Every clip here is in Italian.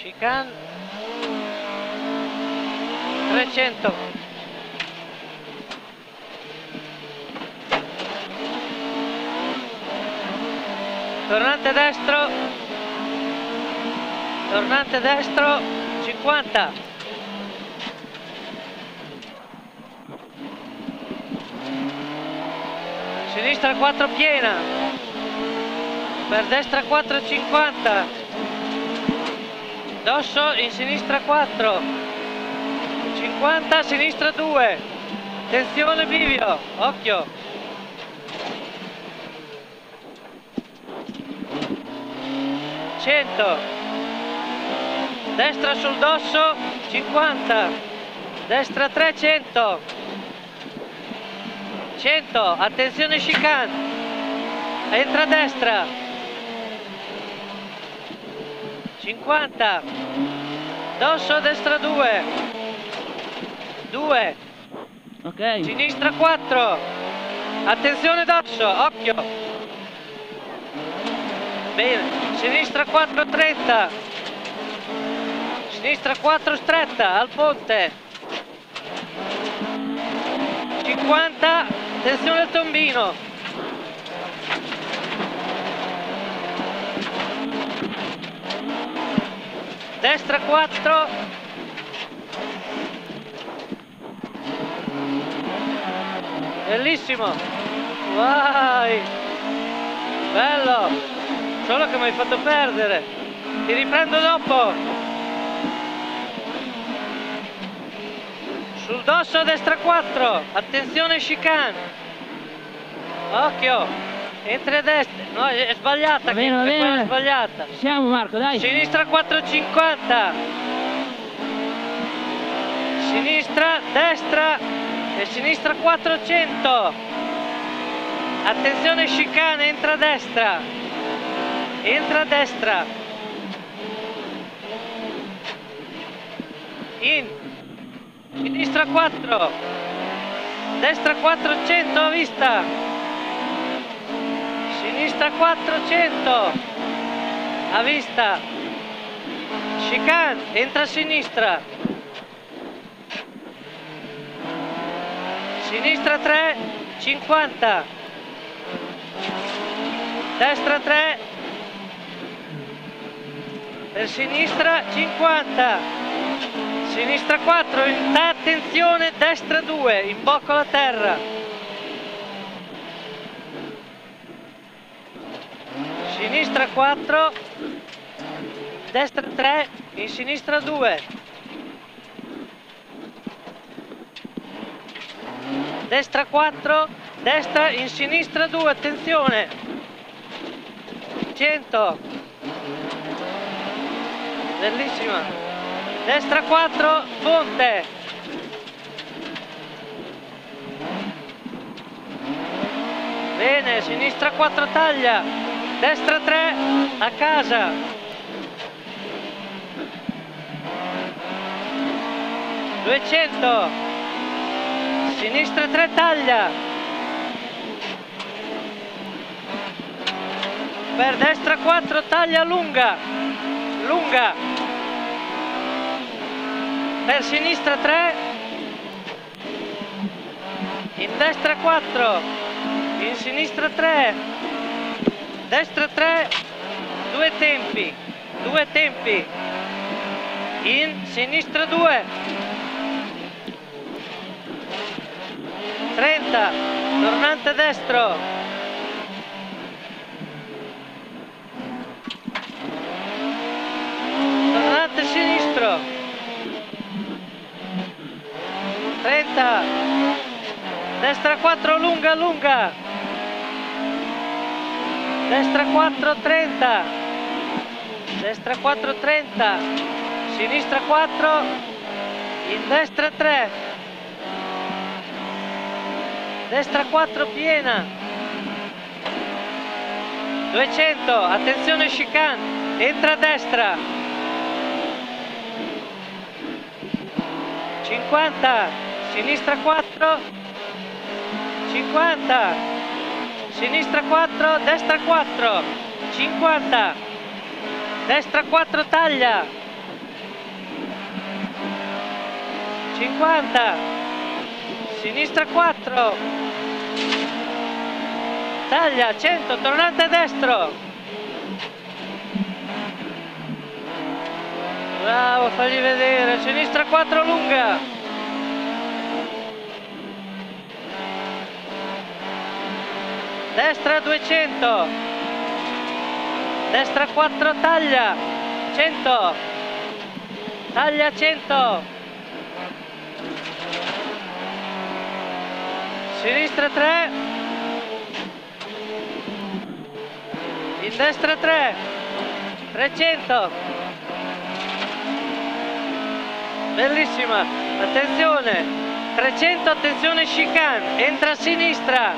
chicane 300, tornante destro 50, sinistra 4 piena, per destra 4,50, dosso in sinistra 4, 50, sinistra 2, tensione bivio, occhio, 100, destra sul dosso 50, destra 300, 100, attenzione chicane, entra a destra, 50, dosso destra 2, 2, Ok. sinistra 4, attenzione dosso, occhio, bene, sinistra 4, 30, sinistra 4 stretta al ponte, 50, attenzione al tombino, destra 4, bellissimo, vai, bello, solo che mi hai fatto perdere, ti riprendo dopo, sul dosso destra 4, attenzione chicane, occhio, entra a destra, no è sbagliata, Va bene, va quella bene. è sbagliata, Ci siamo Marco, dai. sinistra 4,50, sinistra, destra e sinistra 400, attenzione chicane, entra a destra, in, sinistra 4, destra 400 a vista, sinistra 400 a vista, chicane, entra a sinistra, sinistra 3, 50, destra 3, per sinistra 50, sinistra 4, attenzione, destra 2, in bocca alla terra, sinistra 4, destra 3, in sinistra 2, destra 4, destra in sinistra 2, attenzione, 100, bellissima, destra 4, ponte, bene, sinistra 4 taglia, destra 3 a casa, 200, sinistra 3 taglia, per destra 4 taglia lunga, per sinistra 3, in destra 4, in sinistra 3, destra 3, due tempi, in sinistra 2, 30, tornante destro, tornante sinistro, 30, destra 4 lunga, destra 4 30, destra 4 30, sinistra 4, in destra 3, destra 4 piena, 200, attenzione chicane, entra a destra, 50, sinistra 4, 50, sinistra 4, destra 4, 50, destra 4 taglia, 50, sinistra 4, taglia 100, tornante destro, bravo, fagli vedere, sinistra 4 lunga, destra 200, destra 4 taglia 100, taglia 100, sinistra 3, in destra 3, 300, bellissima, attenzione, 300, attenzione chicane, entra a sinistra,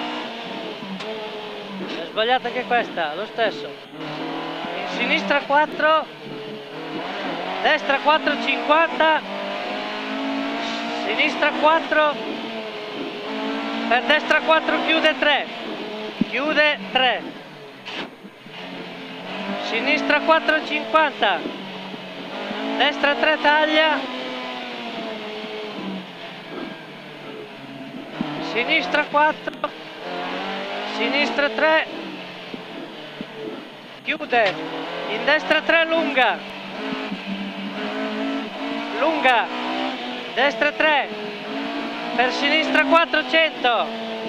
è sbagliata anche questa, lo stesso, in sinistra 4, destra 4, 50, sinistra 4, per destra 4 chiude 3, chiude 3, sinistra 4 50, destra 3 taglia, sinistra 4, sinistra 3, chiude, in destra 3 lunga, lunga, destra 3, per sinistra 400,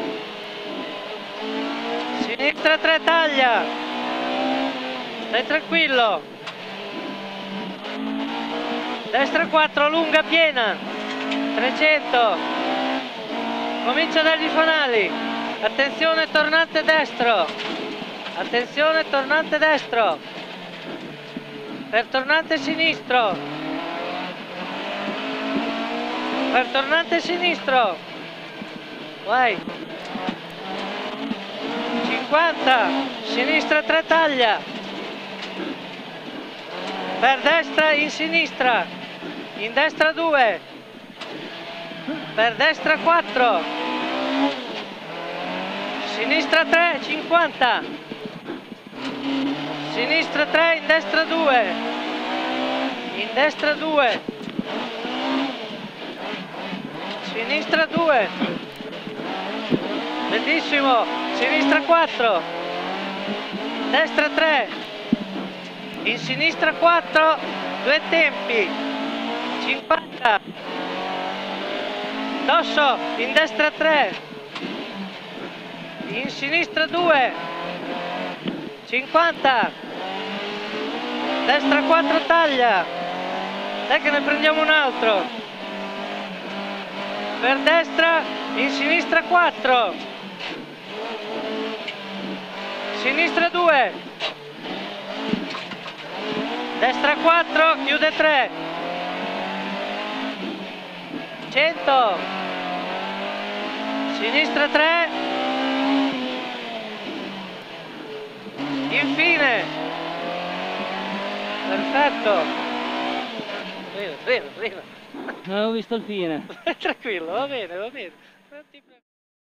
sinistra 3 taglia, stai tranquillo, destra 4 lunga piena, 300, comincia dagli fanali, attenzione tornante destro, attenzione tornante destro, per tornante sinistro, per tornante sinistro, vai, 50, sinistra 3 taglia, per destra in sinistra, in destra 2, per destra 4, sinistra 3, 50, sinistra 3, in destra 2, in destra 2, sinistra 2, bellissimo, sinistra 4, destra 3, in sinistra 4, 2 tempi, 50, dosso, in destra 3, in sinistra 2, 50, destra 4 taglia, dai che ne prendiamo un altro, per destra, in sinistra 4, sinistra 2, destra 4, chiude 3, 100, sinistra 3, infine, perfetto, bene, bene, bene. Non ho visto il fine. Tranquillo, va bene, va bene. Non ti preoccupare.